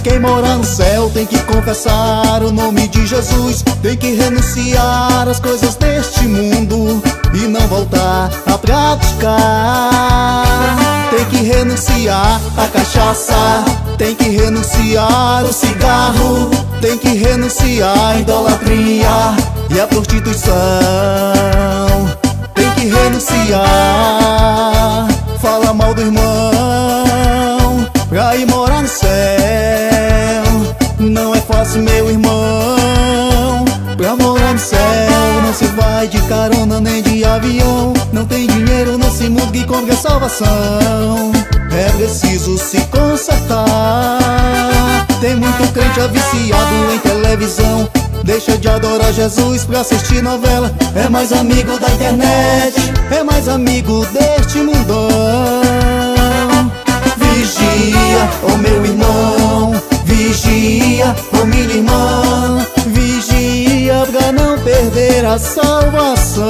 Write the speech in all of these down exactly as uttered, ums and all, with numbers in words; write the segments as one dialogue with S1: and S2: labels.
S1: quem mora no céu tem que confessar o nome de Jesus. Tem que renunciar às coisas deste mundo e não voltar a praticar. Tem que renunciar à cachaça, tem que renunciar ao cigarro, tem que renunciar à idolatria e à prostituição. Tem que renunciar, fala mal do irmão pra ir morar no céu. Não é fácil, meu irmão, pra morar no céu não se vai de carona nem de avião. Não tem dinheiro nesse mundo que compre a salvação. É preciso se consertar. Tem muito crente viciado em televisão, deixa de adorar Jesus pra assistir novela. É mais amigo da internet, é mais amigo deste mundão. Vigia, oh meu irmão, vigia, oh minha irmã, vigia pra não perder a salvação.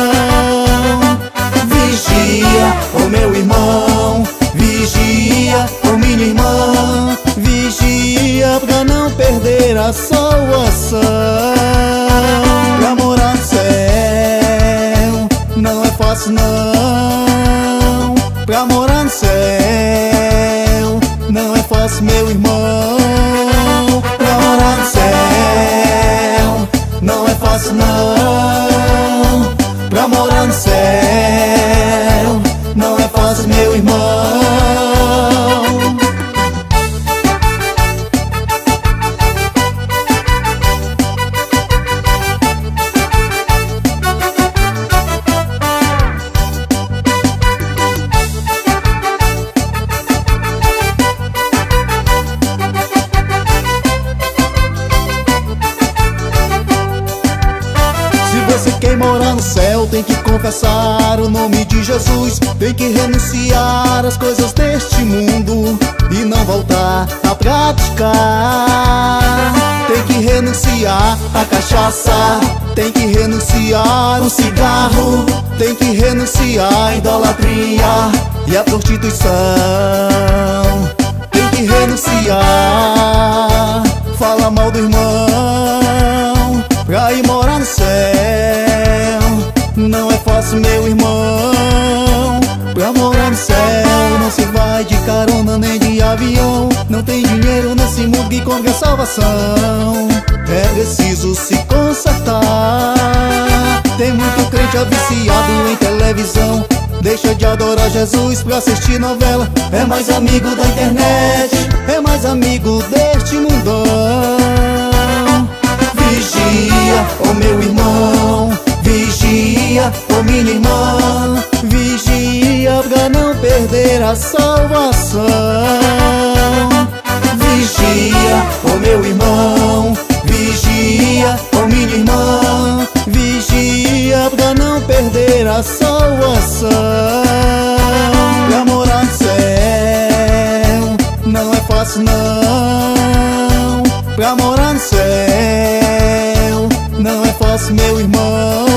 S1: Vigia, oh meu irmão, vigia, oh minha irmã, vigia pra não perder a salvação. Pra morar no céu não é fácil não. Pra morar no céu não é fácil, meu irmão. Pra morar no céu não é fácil não. Pra morar no céu não é fácil, meu irmão. Quem mora no céu tem que confessar o nome de Jesus. Tem que renunciar às coisas deste mundo e não voltar a praticar. Tem que renunciar à cachaça, tem que renunciar ao cigarro, tem que renunciar à idolatria e à prostituição. Tem que renunciar, fala mal do irmão pra ir morar no céu. Não é fácil, meu irmão, pra morar no céu não se vai de carona nem de avião. Não tem dinheiro nesse mundo que compre a salvação. É preciso se consertar. Tem muito crente viciado em televisão, deixa de adorar Jesus pra assistir novela. É mais amigo da internet, é mais amigo deste mundão. Vigia, oh meu irmão, vigia, oh minha irmã, vigia pra não perder a salvação. Vigia, oh meu irmão, vigia, oh minha irmã, vigia pra não perder a salvação. Pra morar no céu não é fácil não. Pra morar no céu não é fácil, meu irmão.